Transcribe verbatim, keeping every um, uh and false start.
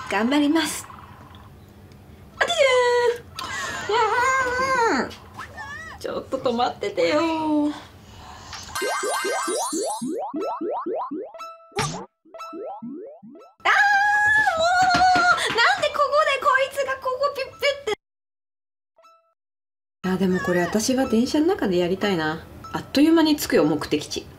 頑張ります。あてじゅーちょっと止まっててよ。あー、もうなんでここでこいつがここピュッピュッって。あ、でもこれ私は電車の中でやりたいな。あっという間に着くよ、目的地。